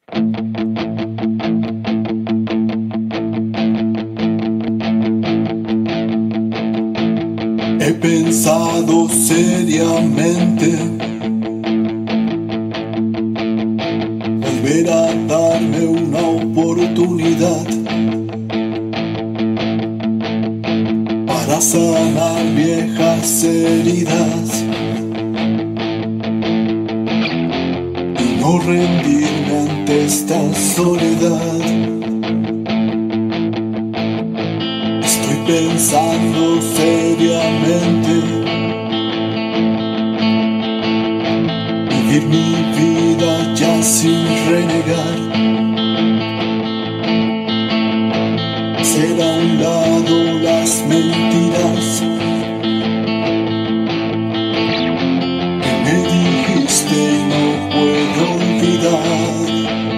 He pensado seriamente volver a darme una oportunidad para sanar viejas heridas y no rendirme ante esta soledad. Estoy pensando seriamente vivir mi vida ya sin renegar, hacer a un lado las mentiras que me dijiste y no puedo olvidar.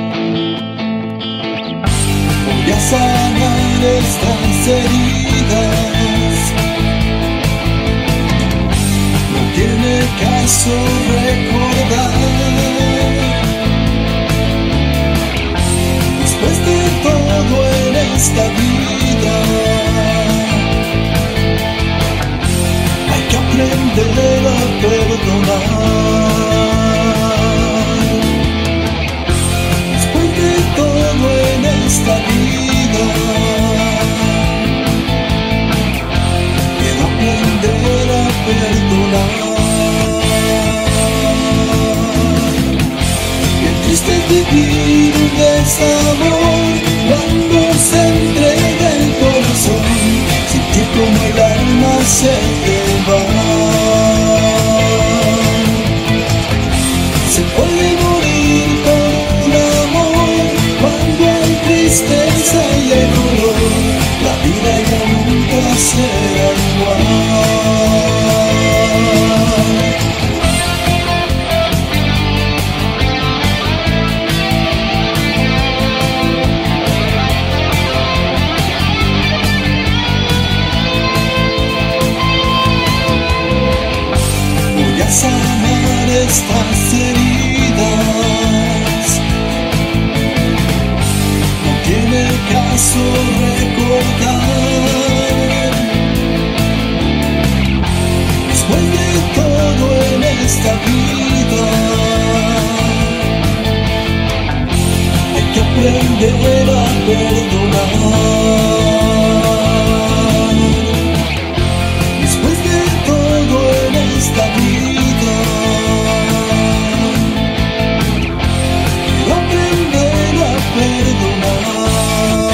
Voy a sanar estas heridas, no tiene caso recordar. Después de todo en esta vida hay que aprender a perdonar. Después de todo en esta vida quiero aprender a perdonar. Qué triste es vivir un desamor cuando se entrega el corazón, sentir como el alma se te va. Se puede morir por un amor cuando hay tristeza y el dolor, la vida ya nunca será igual. Voy a sanar estas heridas, no tiene caso recordar. Después de todo en esta vida hay que aprender a perdonar. Después de todo en esta vida quiero aprender a perdonar.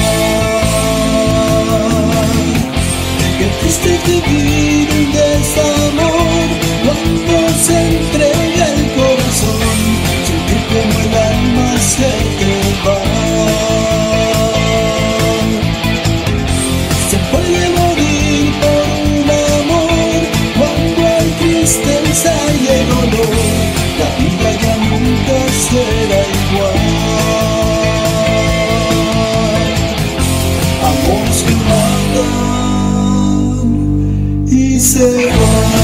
Qué triste es vivir un desamor cuando se entrega el corazón, sentir como el alma se te va. Se puede morir por un amor cuando hay tristeza y el dolor, la vida ya nunca será igual. Amores que matan y se van.